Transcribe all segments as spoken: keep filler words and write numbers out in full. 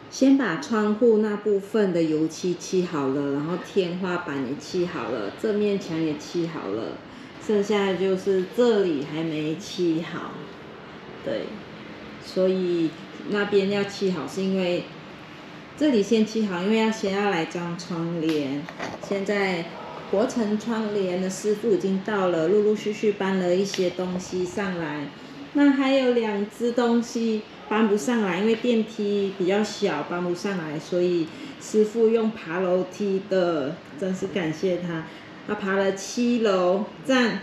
先把窗户那部分的油漆漆好了，然后天花板也漆好了，这面墙也漆好了，剩下的就是这里还没漆好。对，所以那边要漆好，是因为这里先漆好，因为要先要来装窗帘。现在国城窗帘的师傅已经到了，陆陆续续搬了一些东西上来。那还有两只东西搬不上来，因为电梯比较小，搬不上来，所以师傅用爬楼梯的，真是感谢他。他爬了七楼，赞。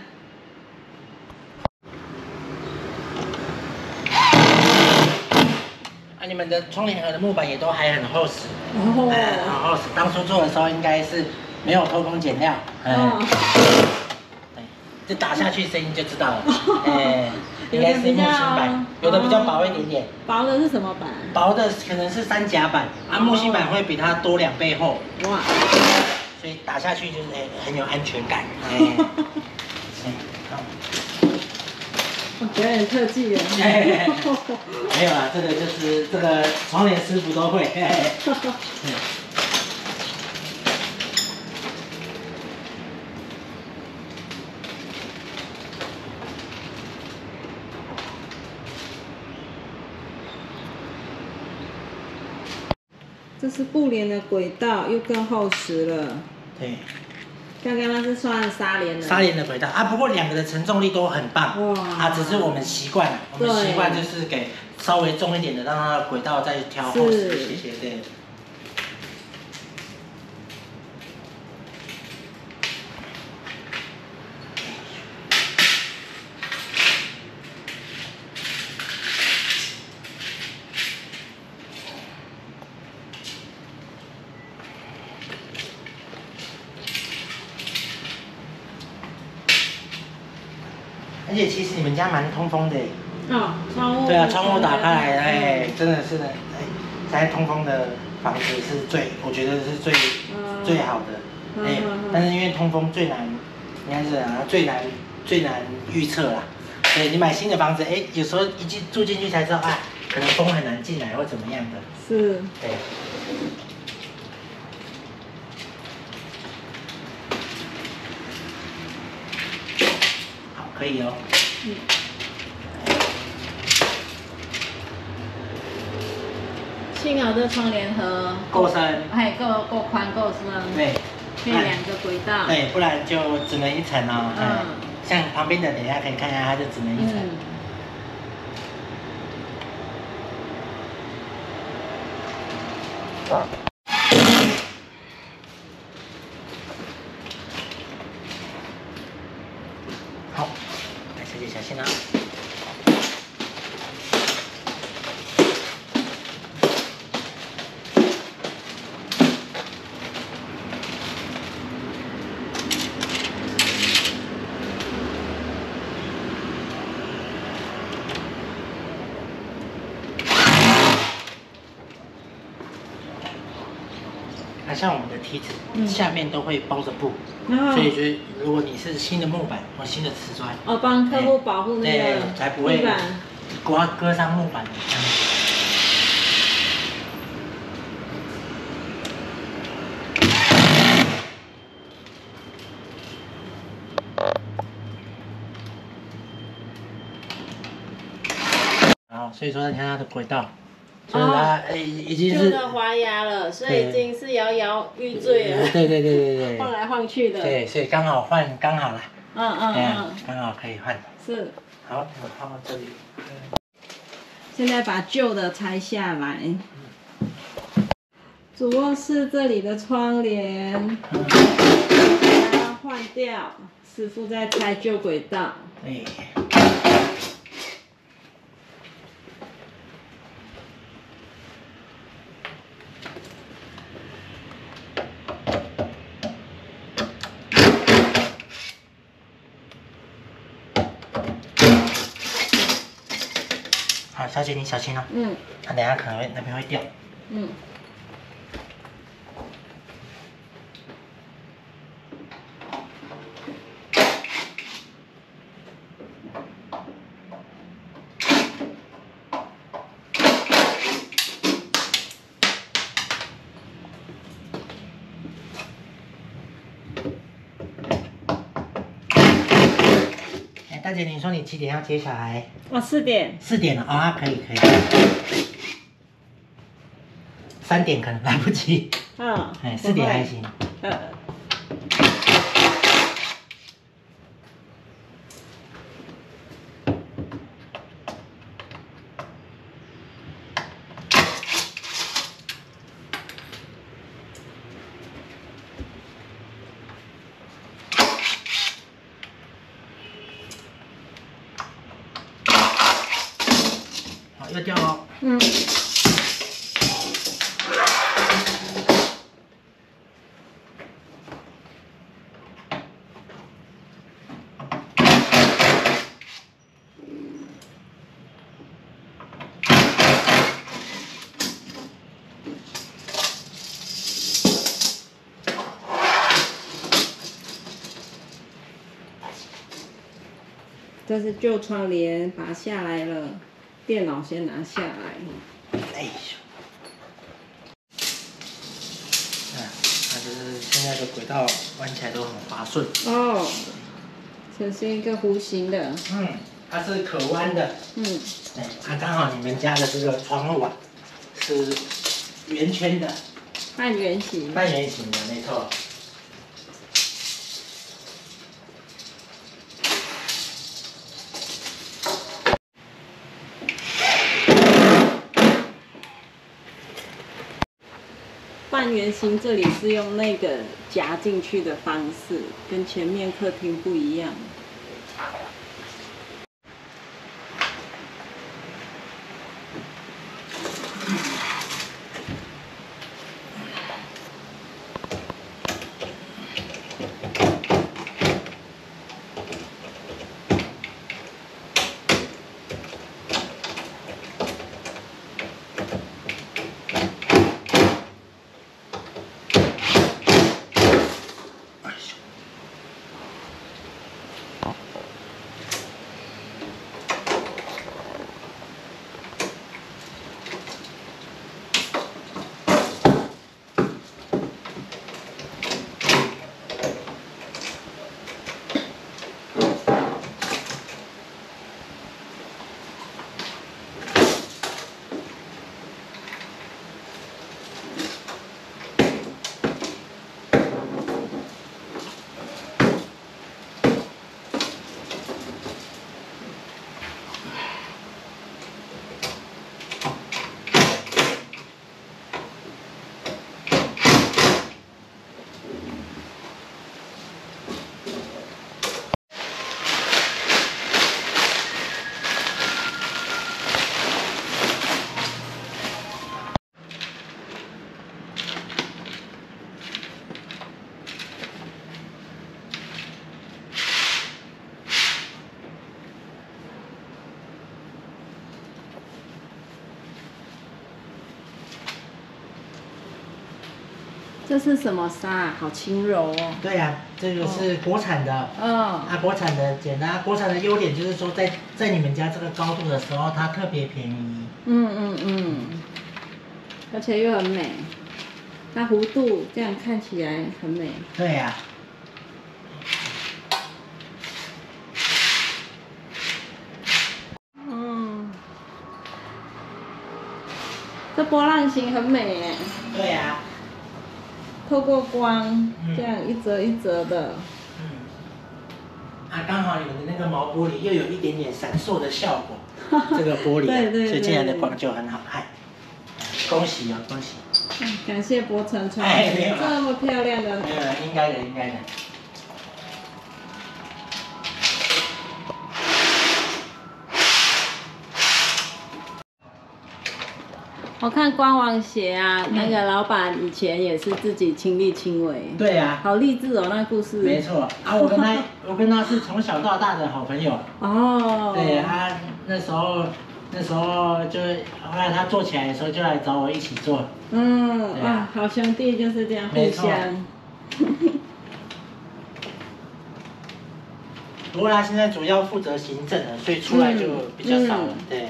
啊，你们的窗帘盒的木板也都还很厚实， 哦， 呃，很厚实。当初做的时候应该是没有偷工减料，嗯， 哦， 对，这打下去声音就知道了，哎。应该是木芯板，有的比较薄一点点。 薄的是什么板？ 薄的可能是三夹板，啊，木芯板会比它多两倍厚。哇！所以打下去就是很有安全感。哎，好。 表演特技人。 没有啦，这个就是这个窗帘师傅都会。 这是布帘的轨道，又更厚实了。 对， 刚刚那是算纱帘的。 纱帘的轨道啊，不过两个的承重力都很棒。哇！啊，只是我们习惯了，我们习惯就是给稍微重一点的，让它的轨道再调厚实一些。对。而且其实你们家蛮通风的。 哦，窗户。 对啊，窗户打开来，哎，真的是的，哎，现在通风的房子是最，我觉得是最、嗯、最好的。哎、嗯，但是因为通风最难，应该是啊，最难最难预测啦。对，你买新的房子，哎，有时候一进住进去才知道，哎，可能风很难进来或怎么样的。 是。 对。好，可以哦。嗯。 幸好这窗帘盒够深， 还够够宽够深， 对， 可以两个轨道， 对，不然就只能一层哦。嗯，像旁边的，等一下可以看一下，它就只能一层。嗯、好，来，小姐小心啊。像我们的梯子、嗯、下面都会包着布，哦、所以就是如果你是新的木板或新的瓷砖， 哦，帮客户保护那个对，才不会刮割伤木板的这样子。好，所以说你看它的轨道。就是它诶，已经是旧的滑牙了，所以已经是摇摇欲坠了。 对对对对对， 晃来晃去的。 对，所以刚好换刚好了。 嗯嗯嗯， 刚好可以换。 是。 好，我放到这里。 现在把旧的拆下来。主卧室这里的窗帘，把它换掉。师傅在拆旧轨道。 对。好，小姐你小心哦。嗯。它等下可能会那边会掉。嗯。 大姐，你说你几点要接小孩？ 哦，四点。 四点了啊、哦，可以可以。三点可能来不及。嗯。哎，四点还行。嗯。好，要掉哦。嗯。 这是旧窗帘，拔下来了，电脑先拿下来。 哎呦，啊，它就是现在的轨道弯起来都很滑顺。哦， 这是一个弧形的。 嗯，它是可弯的。嗯，哎，它刚好你们家的这个窗户啊，是圆圈的。 半圆形。 半圆形的，没错。 半圆形这里是用那个夹进去的方式，跟前面客厅不一样。这是什么纱？好轻柔哦。 对呀、啊，这个是国产的。嗯。啊，国产的简单，国产的优点就是说在，在在你们家这个高度的时候，它特别便宜。 嗯嗯嗯。而且又很美，它弧度这样看起来很美。 对呀、啊。 嗯。这波浪形很美耶。 对呀、啊。 透过光，这样一折一折的。 嗯。啊，刚好你们的那个毛玻璃又有一点点闪烁的效果，这个玻璃、啊， 对对对， 所以进来的光就很好看。恭喜啊，恭喜！ 嗯、感谢博成窗帘，这么漂亮的。 没有了，应该的，应该的。 我看官网写啊，那个老板以前也是自己亲力亲为。 对呀、啊。 好励志哦，那故事。 没错啊，我跟他，我跟他是从小到大的好朋友。哦。对他那时候，那时候就后来他做起来的时候，就来找我一起做。 嗯，啊、哇，好兄弟就是这样互相。 不过他现在主要负责行政的，所以出来就比较少了。嗯、对。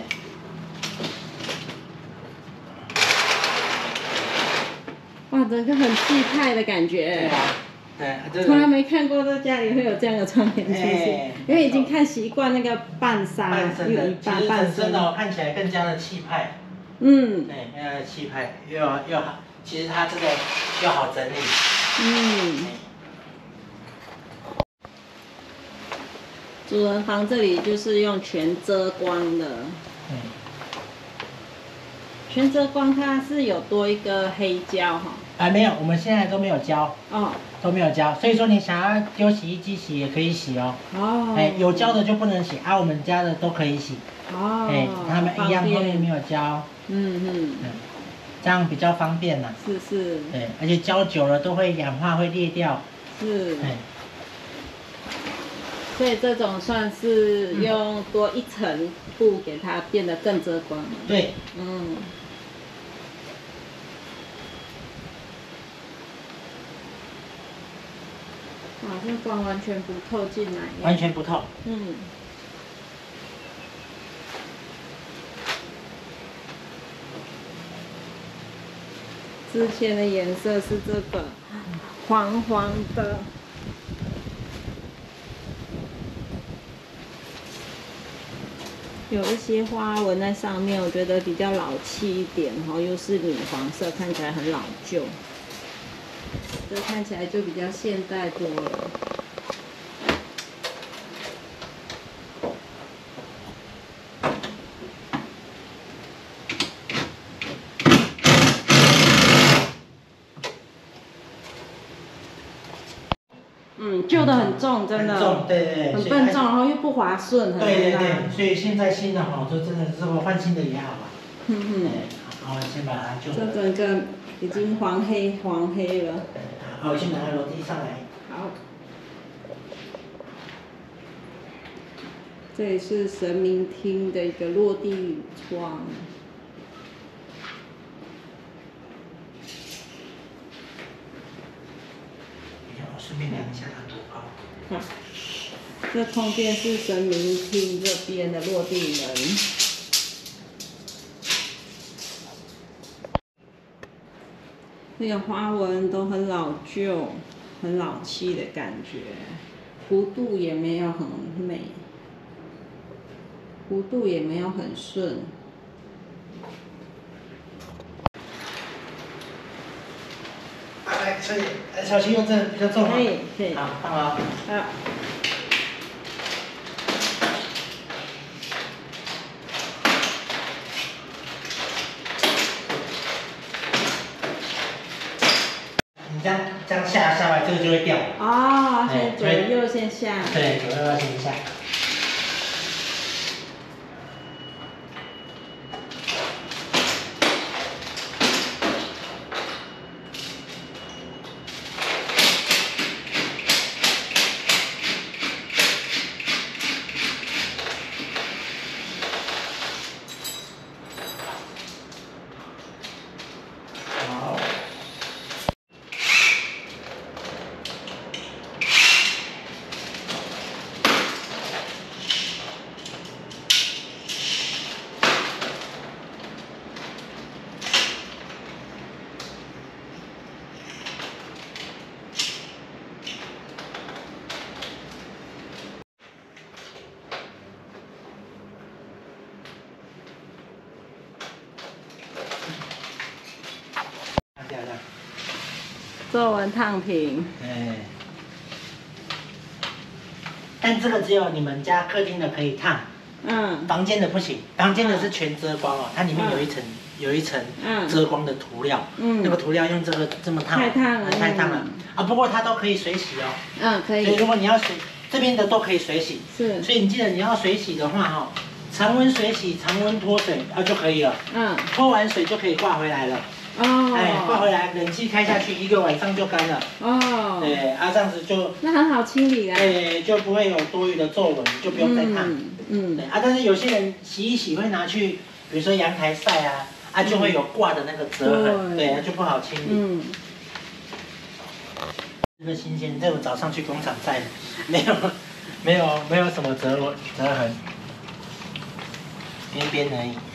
哇，整个很气派的感觉。 对啊。 对， 从来没看过在家里会有这样的窗帘出现， 欸、 因为已经看习惯那个半纱， 半身的，其实本身哦看起来更加的气派。嗯，对，更加的气派，又又好，其实它这个又好整理。嗯。 主人房这里就是用全遮光的。嗯。全遮光它是有多一个黑胶哈。 啊，没有，我们现在都没有胶。哦。都没有胶，所以说你想要丢洗衣机洗也可以洗哦。哦。哎，有胶的就不能洗，啊，我们家的都可以洗。哦。哎，它们一样后面没有胶。嗯嗯。嗯，这样比较方便啦。 是是。 对，而且胶久了都会氧化，会裂掉。是。哎。 所以这种算是用多一层布给它变得更遮光。 对。嗯。 哇，这光完全不透进来。 完全不透。嗯。 之前的颜色是这个黄黄的。有一些花纹在上面，我觉得比较老气一点，然后又是米黄色，看起来很老旧。这看起来就比较现代多了。嗯，旧的很重，真的。 很重，对对对。 很笨重，然后又不滑顺，很对对对，所以现在新的好，就真的这个换新的也好吧。嗯嗯。好，先把它旧的。 这整个已经黄黑黄黑了。 好，我先把它楼梯上来。 好。这里是神明厅的一个落地窗。 顺便量一下它多高。 好，这窗边是神明厅这边的落地门。那个花纹都很老旧、很老气的感觉，弧度也没有很美，弧度也没有很顺。 来，所以小心用这比较重。可以，可以。好，放好。好。你这样这样下下来，这个就会掉。 哦，先左右先下。 对，左右要先下。 做完烫平。 哎。但这个只有你们家客厅的可以烫，嗯，房间的不行，房间的是全遮光哦，它里面有一层、嗯、有一层遮光的涂料，嗯，那个涂料用这个这么烫， 太烫了， 太烫了、嗯、啊！不过它都可以水洗哦， 嗯，可以。 所以如果你要水，这边的都可以水洗，是，所以你记得你要水洗的话哈、哦，常温水洗，常温脱水啊就可以了，嗯，脱完水就可以挂回来了。哦，哎，挂回来，冷气开下去，一个晚上就干了。哦，对，啊，这样子就那很好清理啊。 对，就不会有多余的皱纹，就不用再烫。嗯，嗯对啊，但是有些人洗一洗会拿去，比如说阳台晒啊，啊就会有挂的那个折痕，对，对啊就不好清理。嗯，这个新鲜，这我早上去工厂晒的，没有，没有，没有什么折纹折痕，边边而已。